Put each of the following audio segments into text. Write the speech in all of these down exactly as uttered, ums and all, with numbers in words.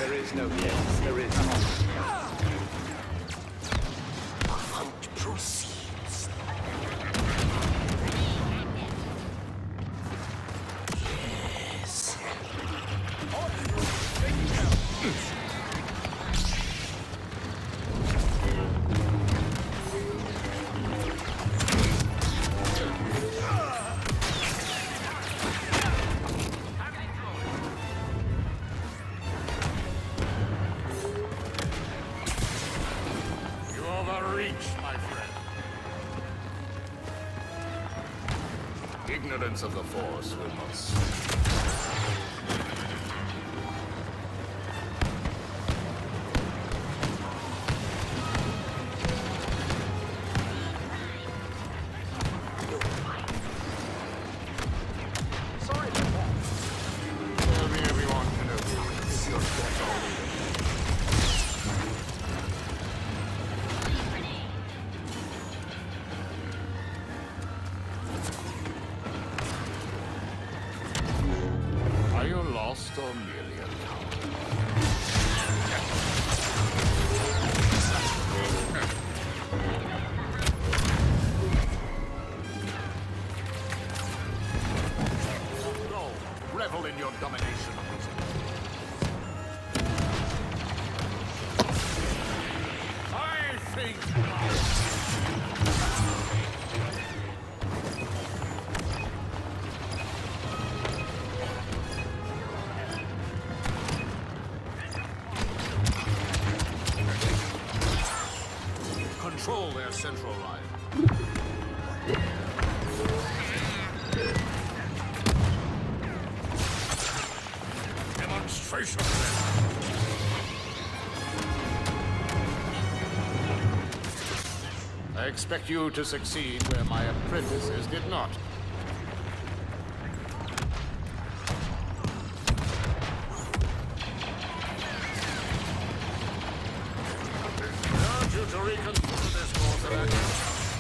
There is no yes, there is not. The hunt proceeds. Yes. Ignorance of the Force will not Sorry about that. tell me everyone can know is your death already. Are you lost or merely a coward? Go, revel in your domination of this. I think control their central line. Demonstration. I expect you to succeed where my apprentices did not. I urge you to reconsider this course of action.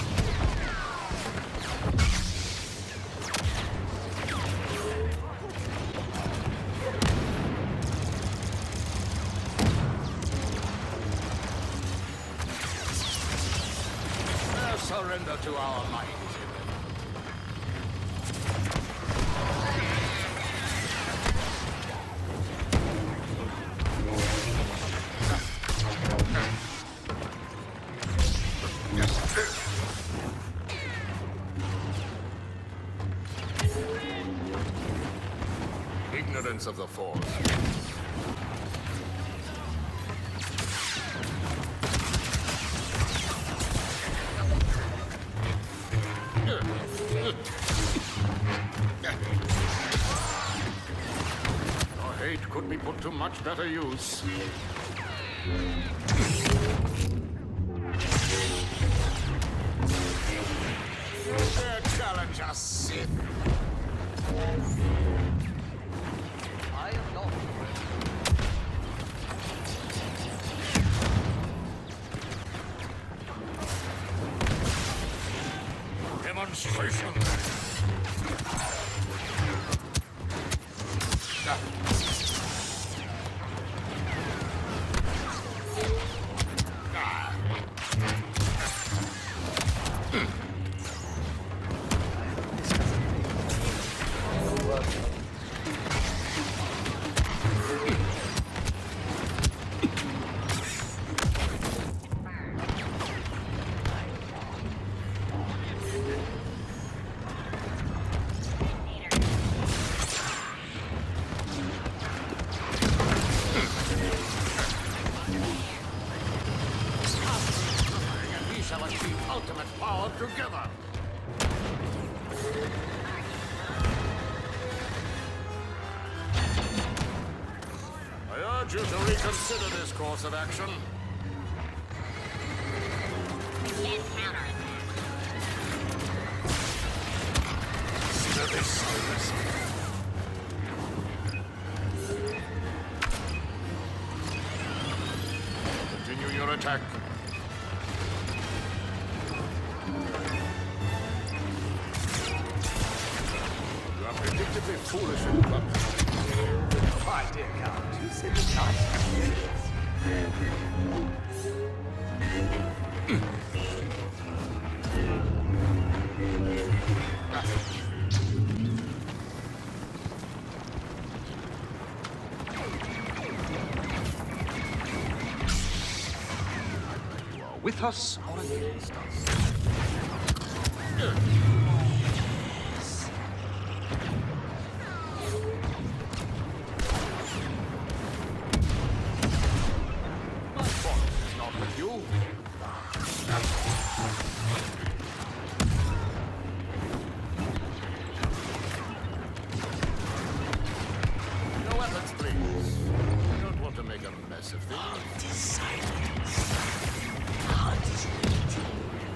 Their surrender to our might is imminent. Ignorance of the Force. Your hate could be put to much better use. Dare challenge us, Sith. I am not. Demonstration. Shall achieve ultimate power together. I urge you to reconsider this course of action. Consider this silence. Continue your attack. You are predictably foolish and blunt. My dear Count, you seem nice. You are with us or against us? My fault is not with you. No weapons, please. I don't want to make a mess of things. Hunt is silence. Hunt is waiting.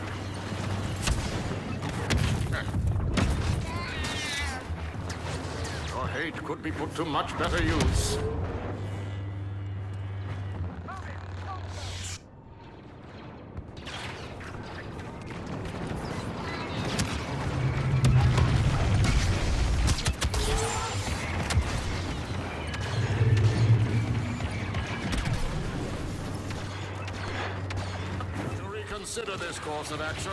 Your hate could be put to much better use. To reconsider this course of action.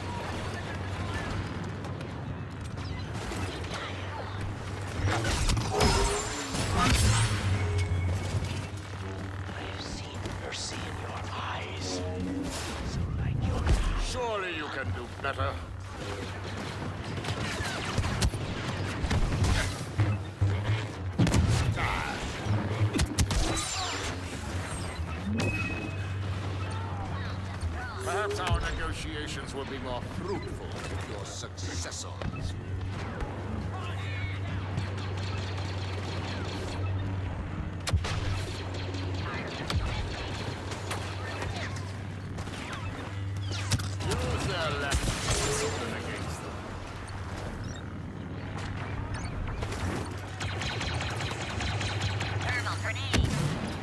I've seen mercy in your eyes. So like your Surely you can do better. Perhaps our negotiations will be more fruitful with your successors. Use their left foot against them. Thermal grenade.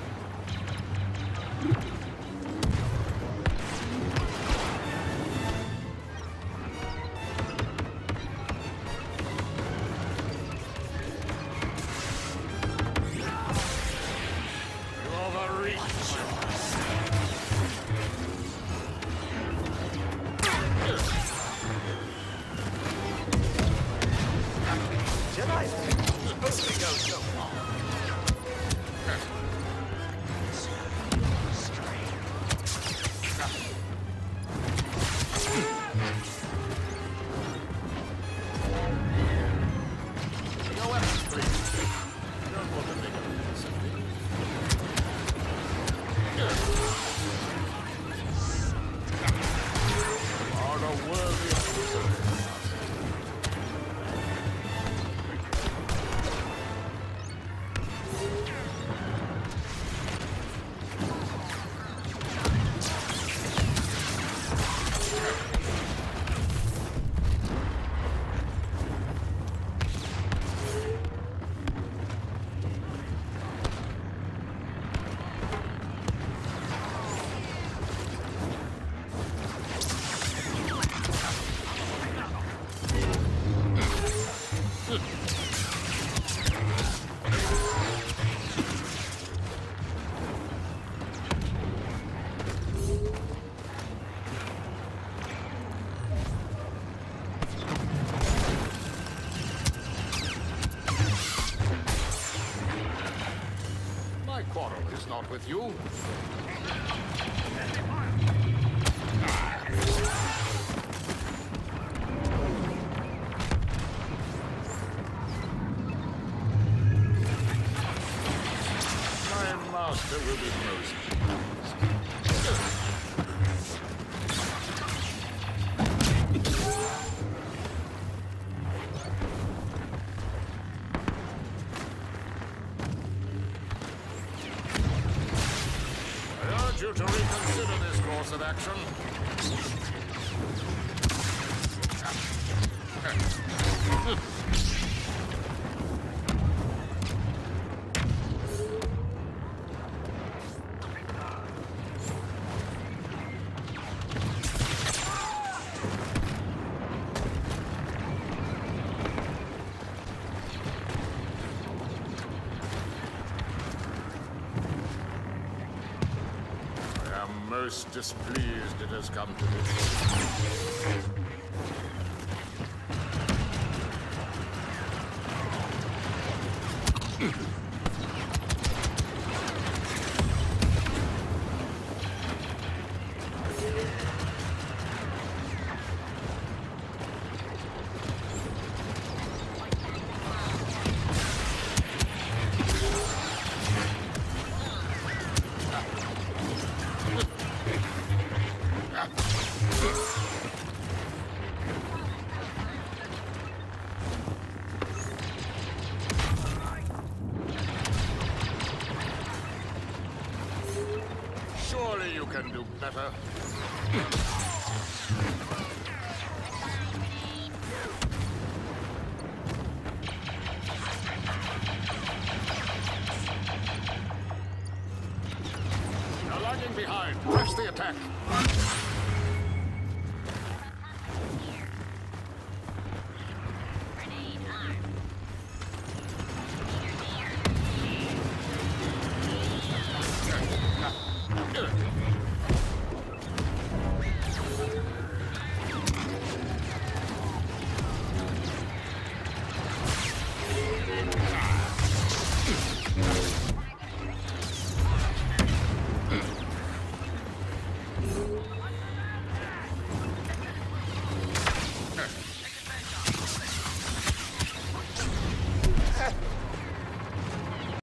You overreach. Jedi's supposed to go so far. No weapons, please. I don't want to make a mess of things. You are a worthy officer. My quarrel is not with you. My master will be most pleased. I urge you to reconsider this course of action. most displeased it has come to this. Surely you can do better. You're lagging behind. Press the attack.